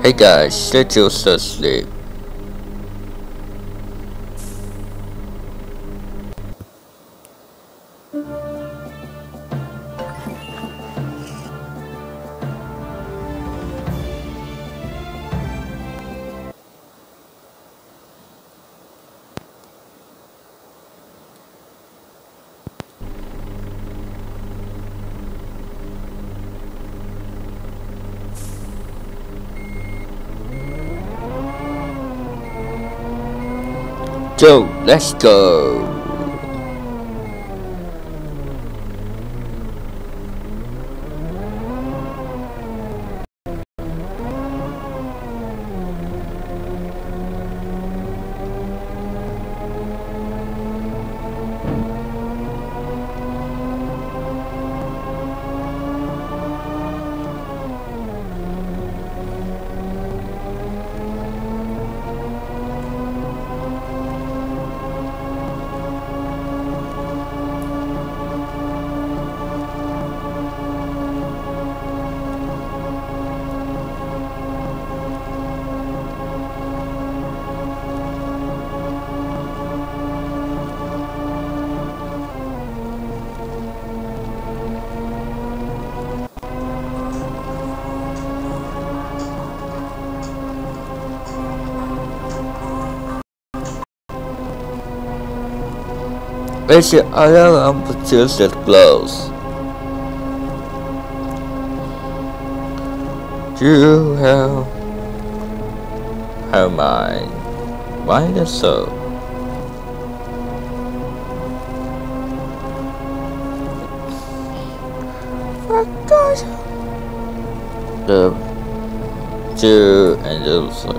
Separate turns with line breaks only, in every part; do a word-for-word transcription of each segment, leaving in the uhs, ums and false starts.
Hey guys, set yourself asleep. So, let's go. It's the alarm just that close. You have her mind. Mind and soul. Oh God. The two and the other.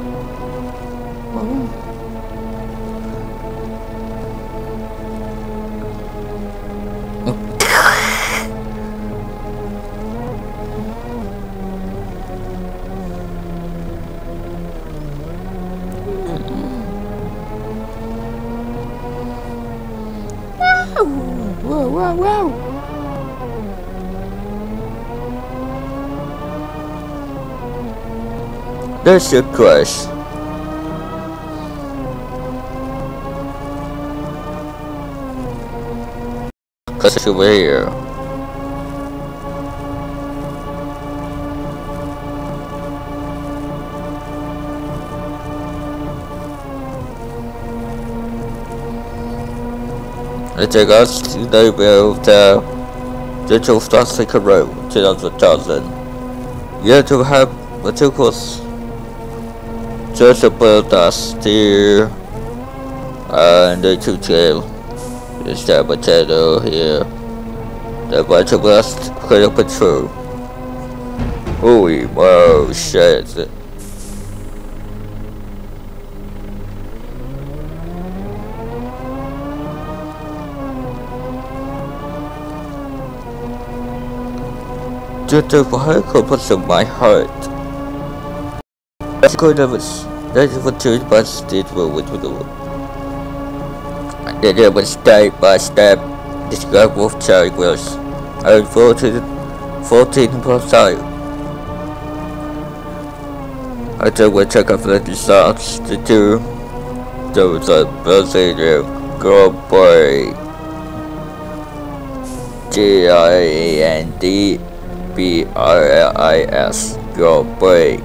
Whoa, whoa, whoa! There's your crush. Cause over here. Let's take us to the hotel. The two stars take a road to the thousand. You have to have the two course. Just about us here. And the two tail. There's that potato here. The bunch of us could have patrol. Holy whoa shit. Just the vehicle puts in my heart. That's kind of that's what two bus did with the world. Then it was step by step. This guy wolf cherry wheels. I voted fourteen percent. I took a check of the results to do. There was a birthday girl boy. G I A N D B R L I S girl boy.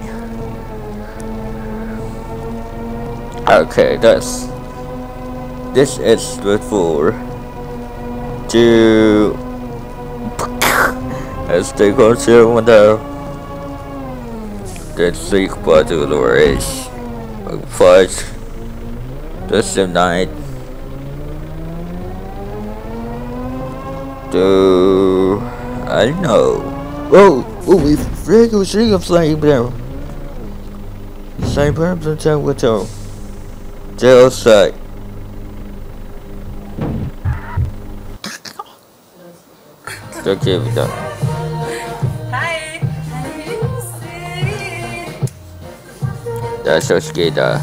Okay, that's this is the four. Two. Let's take on two window. Then six by the race. Five. That's the nine. Two. I don't know. Oh, oh, we freaking see a flame there. Same person tell what to. Zero side. Don't give it up.
Hi.
That's so scared. Uh.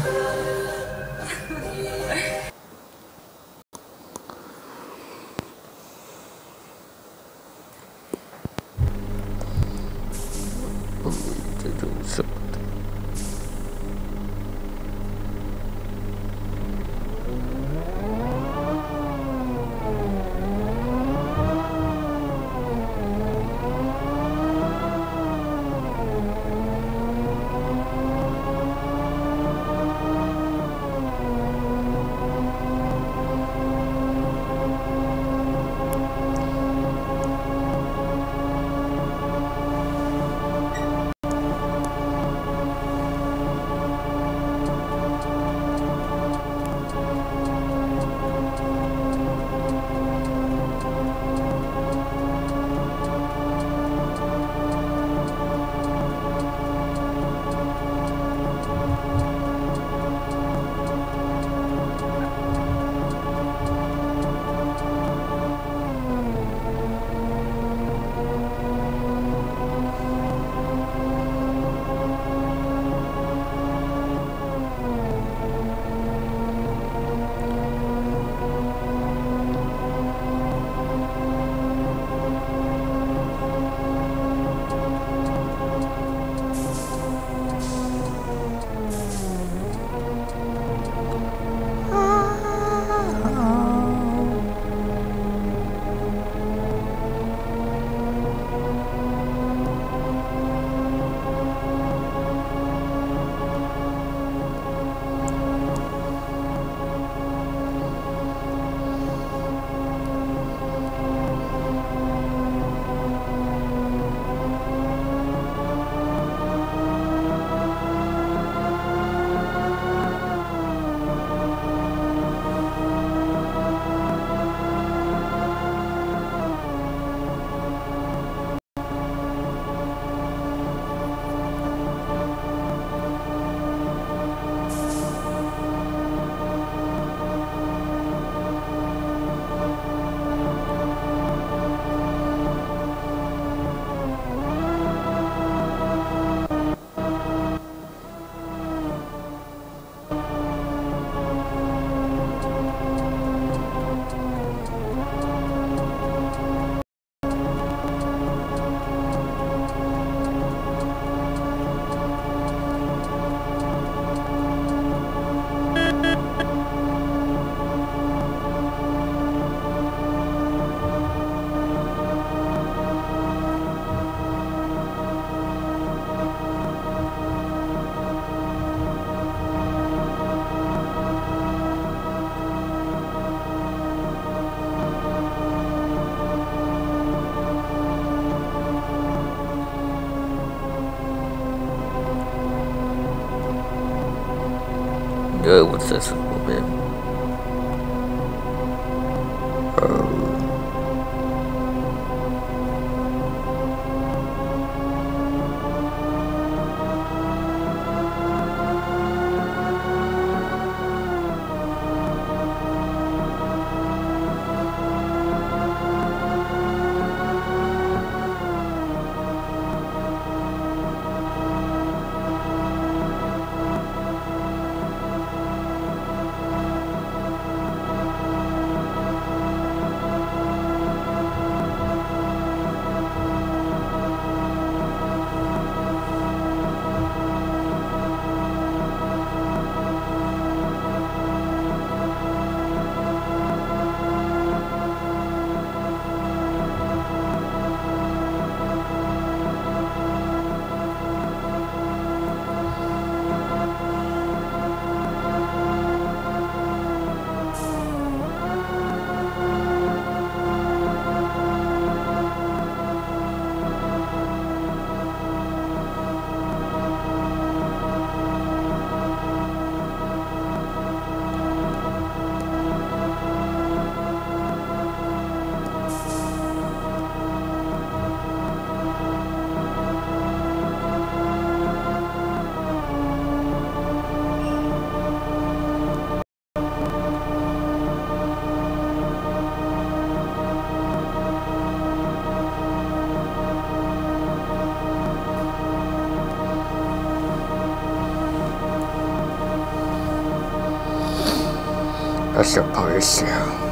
Yeah, what's this woman? Uh, I suppose so.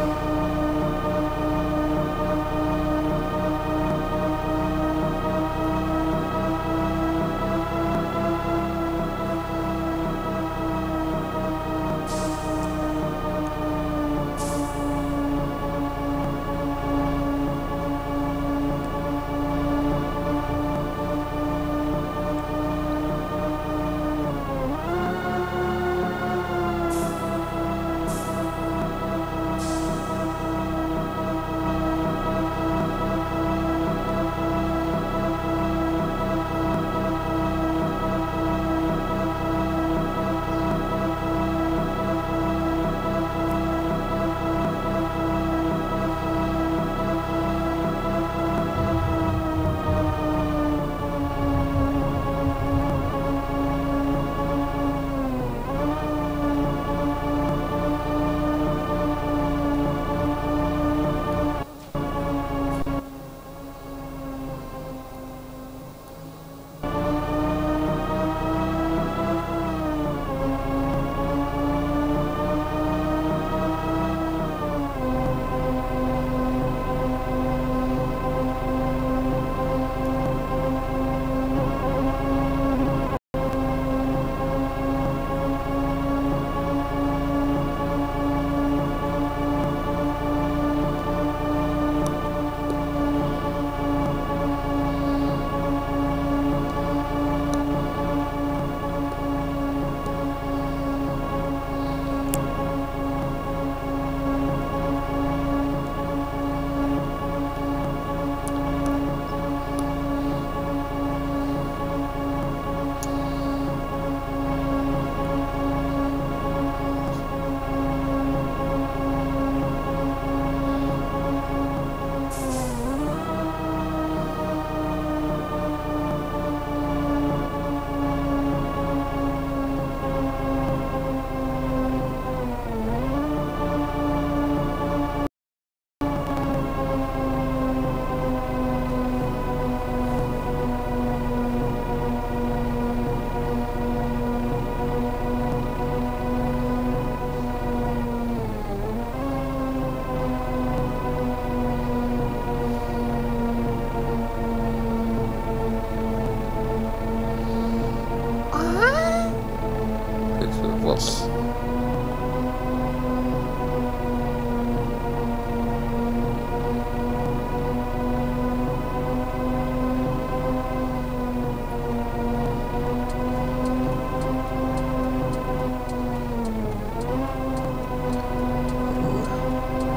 Was.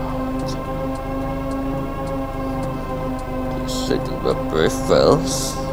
Setting up breath wells.